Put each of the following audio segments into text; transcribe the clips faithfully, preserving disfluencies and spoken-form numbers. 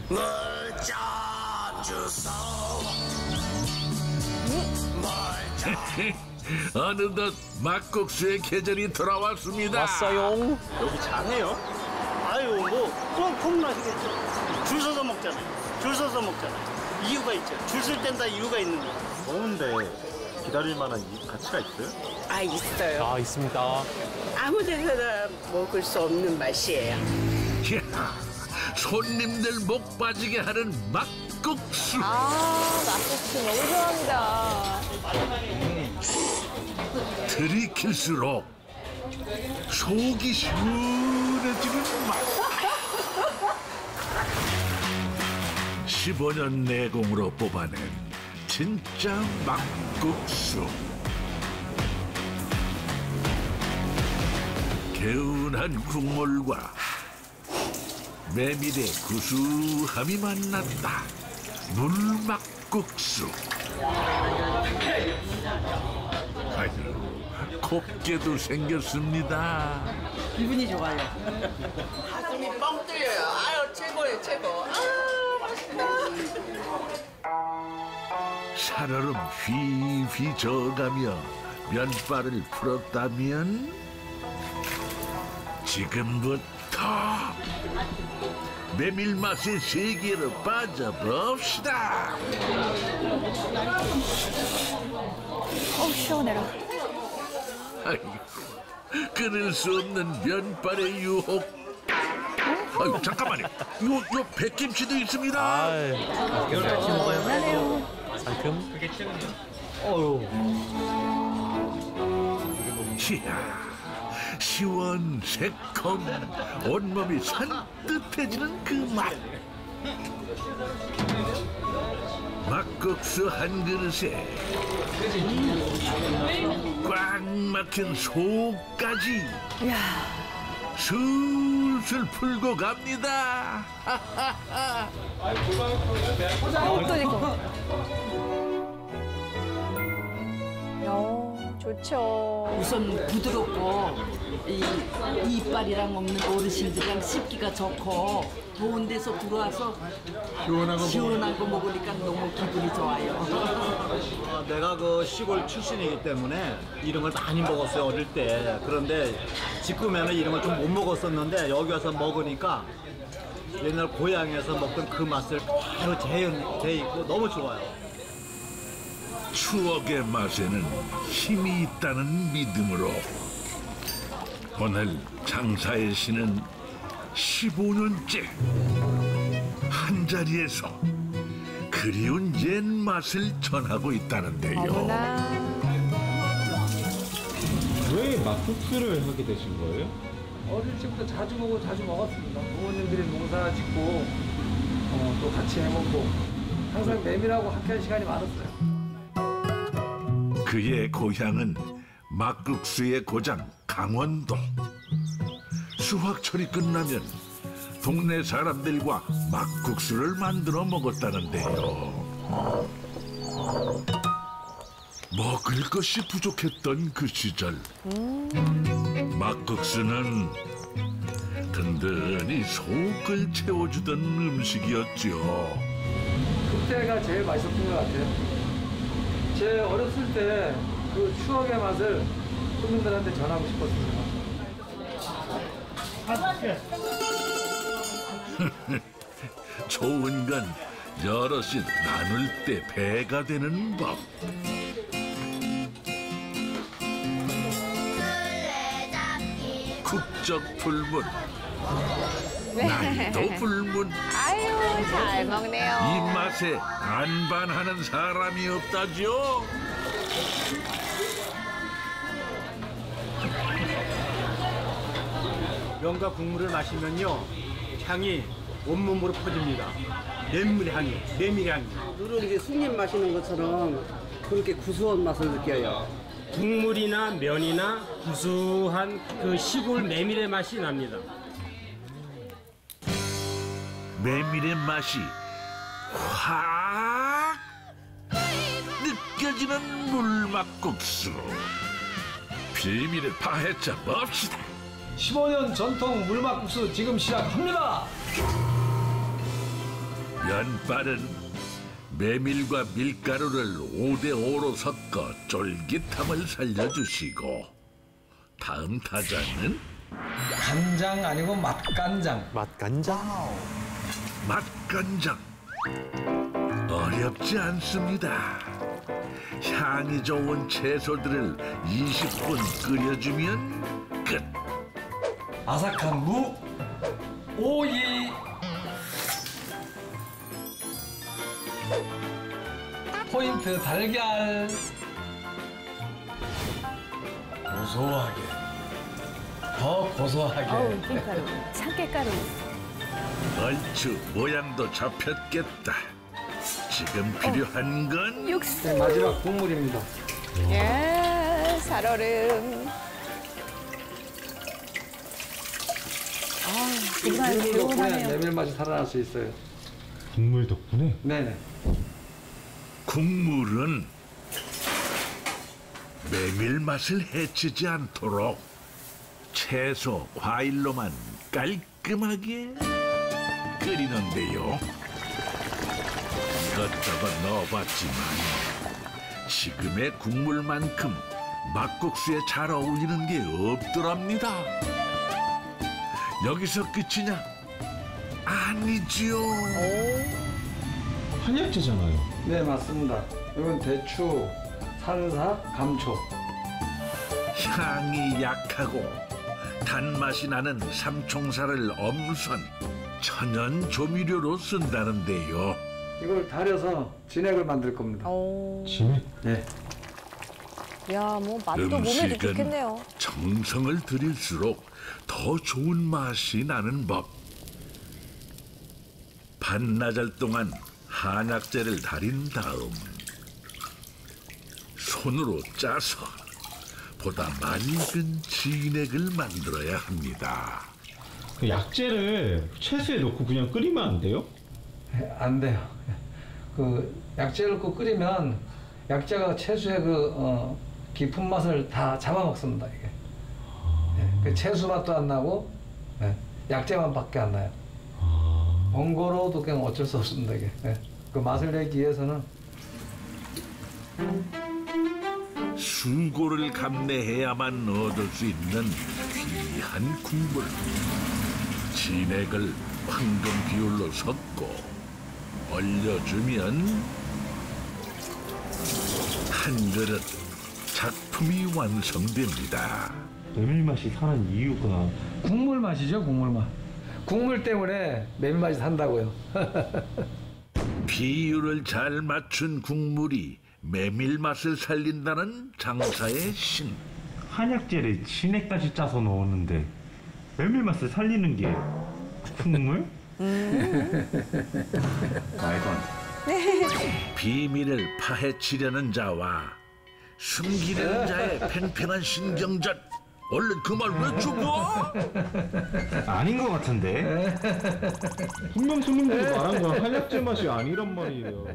어느덧 막국수의 계절이 돌아왔습니다. 왔어요. 여기 잘해요? 아유, 뭐 그럼 콩나시겠죠. 줄 서서 먹잖아요. 줄 서서 먹잖아요. 이유가 있죠. 줄 쓸 땐 다 이유가 있는 거예요. 더운데 기다릴 만한 가치가 있어요? 아, 있어요. 아, 있습니다. 아무 데서나 먹을 수 없는 맛이에요. 이야, 손님들 목 빠지게 하는 막국수. 아, 막국수 너무 좋아합니다. 들이킬수록 속이 시원해지는 맛. 십오 년 내공으로 뽑아낸 진짜 막국수. 개운한 국물과 메밀의 구수함이 만났다. 물막국수. 아유, 곱게도 생겼습니다. 기분이 좋아요. 가슴이 뻥 뚫려요. 아유, 최고예요, 최고. 아, 맛있다. 살얼음 휘휘 저어가며 면발을 풀었다면 지금부터 메밀 맛의 세계로 빠져봅시다. 어, 시원해라. 아이고, 끊을 수 없는 면발의 유혹. 아유, 잠깐만요. 요, 요 백김치도 있습니다. 아이, 시원하네요. 상큼. 그게 최고네요. 어휴. 이야, 시원, 새콤, 온몸이 산뜻해지는 그 맛. 막국수 한 그릇에 꽉 막힌 속까지 술술 풀고 갑니다. 호떡 이거. 어, 좋죠. 우선 부드럽고 이 이빨이랑 없는 어르신들이랑 씹기가 좋고 더운 데서 들어와서 시원한 거, 시원한 거 먹으니까 너무 기분이 좋아요. 어, 내가 그 시골 출신이기 때문에 이런 걸 많이 먹었어요, 어릴 때. 그런데 지금에는 이런 걸 좀 못 먹었었는데 여기 와서 먹으니까 옛날 고향에서 먹던 그 맛을 그대로 재현, 있고 너무 좋아요. 추억의 맛에는 힘이 있다는 믿음으로 오늘 장사의 신은 십오 년째 한자리에서 그리운 옛 맛을 전하고 있다는데요. 어머나. 왜 막국수를 하게 되신 거예요? 어릴 적부터 자주 보고 자주 먹었습니다. 부모님들이 농사 짓고 어, 또 같이 해먹고 항상 메밀하고 함께한 시간이 많았어요. 그의 고향은 막국수의 고장 강원도. 수확철이 끝나면 동네 사람들과 막국수를 만들어 먹었다는데요. 먹을 것이 부족했던 그 시절 막국수는 든든히 속을 채워주던 음식이었죠. 그때가 제일 맛있었던 것 같아요. 제 어렸을 때 그 추억의 맛을 손님들한테 전하고 싶었습니다. 좋은 건 여럿이 나눌 때 배가 되는 법. 국적 불문, 나이도 불문. 아유, 잘 먹네요. 이 맛에 안 반하는 사람이 없다죠. 면과 국물을 마시면요, 향이 온몸으로 퍼집니다. 메밀 향이, 메밀 향이. 누룽지 쑥잎 마시는 것처럼 그렇게 구수한 맛을 느껴요. 국물이나 면이나 구수한 그 시골 메밀의 맛이 납니다. 메밀의 맛이 확 느껴지는 물막국수. 비밀을 파헤쳐 봅시다. 십오 년 전통 물막국수 지금 시작합니다. 면발은 메밀과 밀가루를 오 대 오로 섞어 쫄깃함을 살려주시고 다음 타자는 간장 아니고 맛간장. 맛간장? 맛간장. 어렵지 않습니다. 향이 좋은 채소들을 이십 분 끓여주면 끝. 아삭한 무, 오이, 포인트 달걀. 고소하게, 더 고소하게. 어우, 깻가루, 참깨가루. 얼추 모양도 잡혔겠다. 지금 필요한 건 육수. 네, 마지막 국물입니다. 예, 살얼음. 아, 정말 국물 덕분에 개운하네요. 메밀 맛이 살아날 수 있어요. 국물 덕분에? 네네. 국물은 메밀 맛을 해치지 않도록 채소, 과일로만 깔끔하게 끓이는데요. 이것저것 넣어봤지만 지금의 국물만큼 막국수에 잘 어울리는 게 없더랍니다. 여기서 끝이냐? 아니지요. 한약재잖아요. 네, 맞습니다. 이건 대추, 산사, 감초. 향이 약하고 단맛이 나는 삼총사를 엄선 천연 조미료로 쓴다는데요. 이걸 달여서 진액을 만들 겁니다. 오. 진액? 네. 야, 뭐 맛도 몸에도 음식은 좋겠네요. 정성을 들일수록 더 좋은 맛이 나는 법. 반나절 동안 한약재를 달인 다음 손으로 짜서 보다 맑은 진액을 만들어야 합니다. 그 약재를 채소에 넣고 그냥 끓이면 안 돼요? 안 돼요. 그 약재를 넣고 끓이면 약재가 채소의 그 어, 깊은 맛을 다 잡아먹습니다. 이게. 네, 그 채소 맛도 안 나고 네, 약재 맛밖에 안 나요. 번거로워도 그냥 어쩔 수 없습니다. 이게. 네, 그 맛을 내기 위해서는 수고를 감내해야만 얻을 수 있는 귀한 국물. 진액을 황금 비율로 섞고 얼려주면 한 그릇 작품이 완성됩니다. 메밀 맛이 사는 이유가 국물 맛이죠, 국물 맛. 국물 때문에 메밀 맛이 산다고요. 비율을 잘 맞춘 국물이 메밀 맛을 살린다는 장사의 신. 한약재를 진액까지 짜서 넣었는데 메밀 맛을 살리는 게 국물? 말도 안 돼. 비밀을 파헤치려는 자와 숨기려는 자의 팽팽한 신경전. 얼른 그 말 외쳐봐. 아닌 것 같은데? 분명 손님들이 말한 건 한약재 맛이 아니란 말이에요.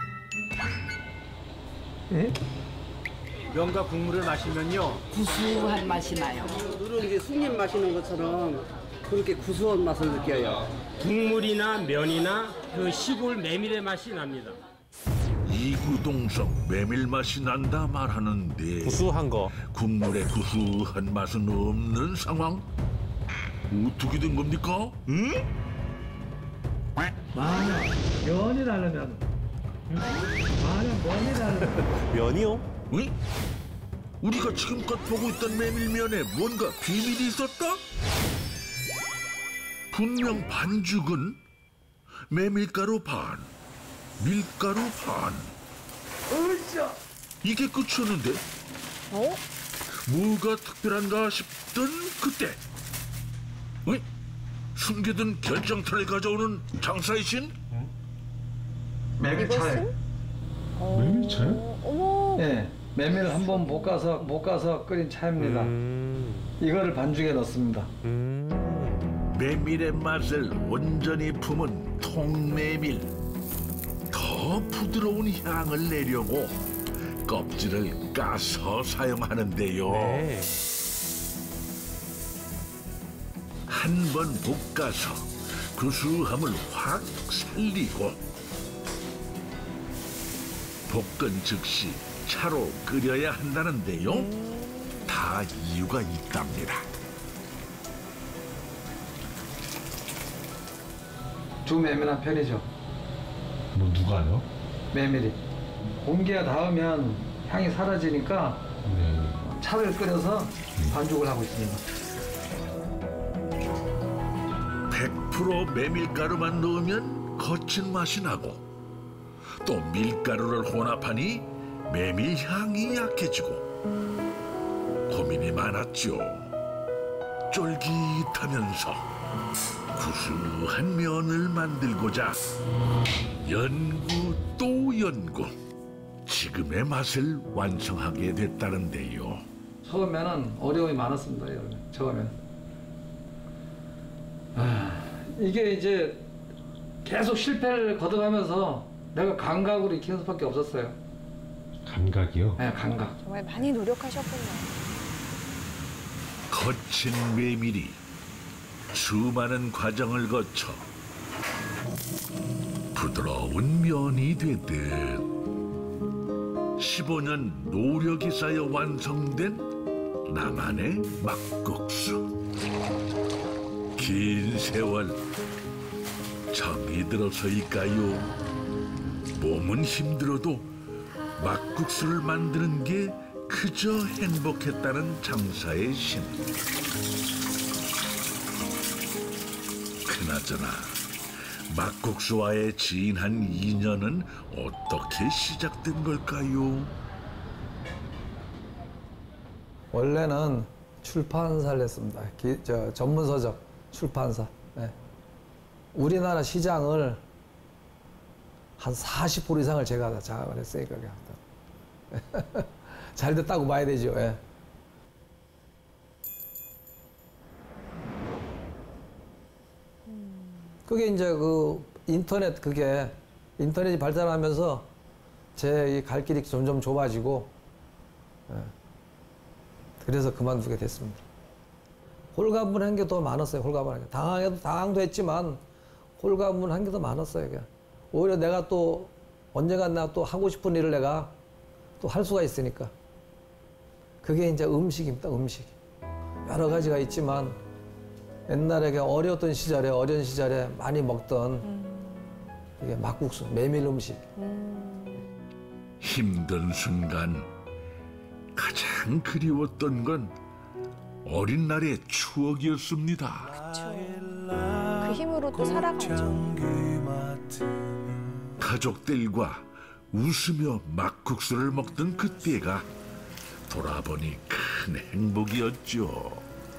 예? 면과 국물을 마시면요. 구수한 맛이 나요. 누룽지 쑥잎 마시는 것처럼 그렇게 구수한 맛을 느껴요. 국물이나 면이나 그 시골 메밀의 맛이 납니다. 이구동성 메밀 맛이 난다 말하는데 구수한 거. 국물에 구수한 맛은 없는 상황? 어떻게 된 겁니까? 응? 만약 면이라면 만약 면이라면 면이요? 응? 우리가 지금껏 보고 있던 메밀면에 뭔가 비밀이 있었다? 분명 반죽은 메밀가루 반, 밀가루 반. 으쌰! 이게 끝이었는데 어? 뭐가 특별한가 싶던 그때 응? 숨겨둔 결정타를 가져오는 장사의 신? 메밀차에. 이것은? 메밀차요? 어머. 네, 메밀을 한번 볶아서 볶아서 끓인 차입니다. 이거를 반죽에 넣습니다. 메밀의 맛을 온전히 품은 통메밀. 더 부드러운 향을 내려고 껍질을 까서 사용하는데요. 한 번 볶아서 구수함을 확 살리고 볶은 즉시 차로 끓여야 한다는데요. 다 이유가 있답니다. 두 메밀한 편이죠. 뭐 누가요? 메밀이. 공기가 닿으면 향이 사라지니까 네. 차를 끓여서 반죽을 하고 있습니다. 백 퍼센트 메밀가루만 넣으면 거친 맛이 나고 또 밀가루를 혼합하니 메밀 향이 약해지고 고민이 많았죠. 쫄깃하면서 구수한 면을 만들고자 연구 또 연구, 지금의 맛을 완성하게 됐다는데요. 처음에는 어려움이 많았습니다. 처음에는. 아, 이게 이제 계속 실패를 거듭하면서 내가 감각으로 익히는 수밖에 없었어요. 감각이요? 네, 감각. 정말 많이 노력하셨군요. 거친 메밀이 수많은 과정을 거쳐 부드러운 면이 되듯 십오 년 노력이 쌓여 완성된 나만의 막국수. 긴 세월 정이 들어서일까요? 몸은 힘들어도 막국수를 만드는 게 그저 행복했다는 장사의 신. 그나저나 막국수와의 진한 인연은 어떻게 시작된 걸까요? 원래는 출판사를 했습니다. 기, 저, 전문서적 출판사. 네. 우리나라 시장을 한 사십 퍼센트 이상을 제가 다 장악을 했으니까. 잘 됐다고 봐야 되죠. 예. 그게 이제 그 인터넷 그게 인터넷이 발달하면서 제 갈 길이 점점 좁아지고 예. 그래서 그만두게 됐습니다. 홀가분한 게 더 많았어요. 홀가분한 게 당황해도 당황도 했지만 홀가분한 게 더 많았어요. 그냥. 오히려 내가 또 언젠가 나 또 하고 싶은 일을 내가 또 할 수가 있으니까. 그게 이제 음식입니다. 음식. 여러 가지가 있지만 옛날에 어려웠던 시절에 어린 시절에 많이 먹던 음. 이게 막국수, 메밀 음식. 음. 힘든 순간 가장 그리웠던 건 어린 날의 추억이었습니다. 그쵸. 그 힘으로 또 살아가죠. 가족들과 웃으며 막국수를 먹던 그때가 돌아보니 큰 행복이었죠.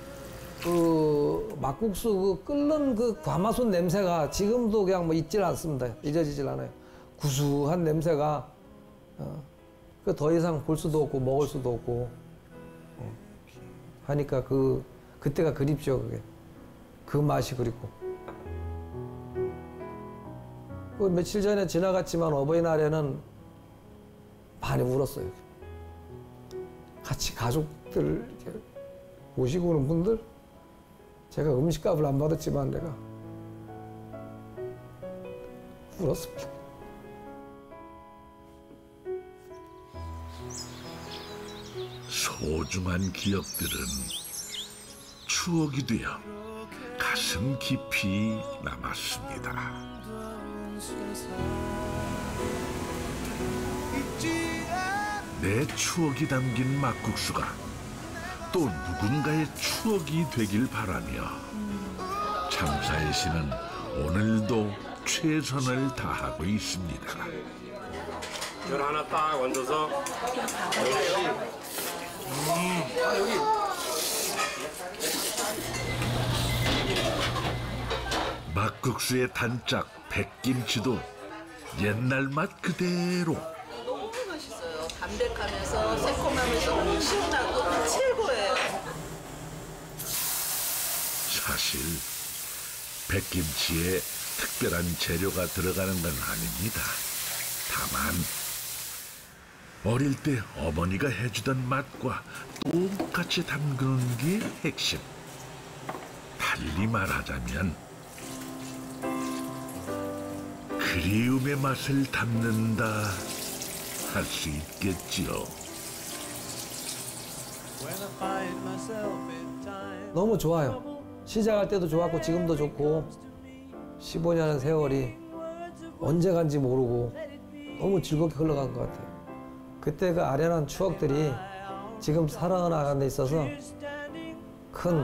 그 막국수 그 끓는 그 가마솥 냄새가 지금도 그냥 뭐 잊질 않습니다. 잊어지질 않아요. 구수한 냄새가 어, 그 더 이상 볼 수도 없고 먹을 수도 없고 어, 하니까 그 그때가 그립죠. 그게 그 맛이 그립고. 그 며칠 전에 지나갔지만 어버이날에는 많이 울었어요. 같이 가족들 이렇게 모시고 오는 분들, 제가 음식값을 안 받았지만 내가 울었습니다. 소중한 기억들은 추억이 되어 가슴 깊이 남았습니다. 내 추억이 담긴 막국수가 또 누군가의 추억이 되길 바라며 장사의 신은 오늘도 최선을 다하고 있습니다. 열 하나 딱 얹어서 막국수의 단짝 백김치도 옛날 맛 그대로. 너무 맛있어요. 담백하면서 새콤하면서 시원하고 최고예요. 사실 백김치에 특별한 재료가 들어가는 건 아닙니다. 다만 어릴 때 어머니가 해주던 맛과 똑같이 담그는 게 핵심. 달리 말하자면 그리움의 맛을 담는다 할 수 있겠지요. 너무 좋아요. 시작할 때도 좋았고 지금도 좋고 십오 년의 세월이 언제 간지 모르고 너무 즐겁게 흘러간 것 같아요. 그때 그 아련한 추억들이 지금 살아나가는 데 있어서 큰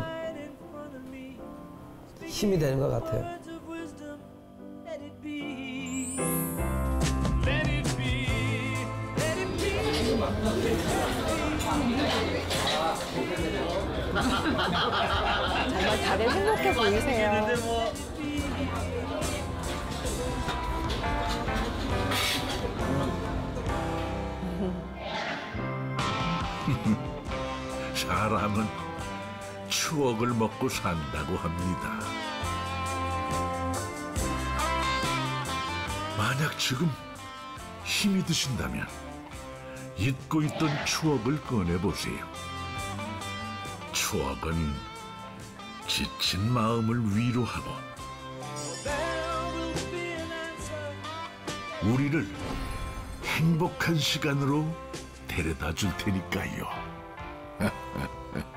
힘이 되는 것 같아요. 정말 다들 행복해 보이세요. 사람은 추억을 먹고 산다고 합니다. 만약 지금 힘이 드신다면 잊고 있던 추억을 꺼내보세요. 추억은 지친 마음을 위로하고 우리를 행복한 시간으로 데려다 줄 테니까요.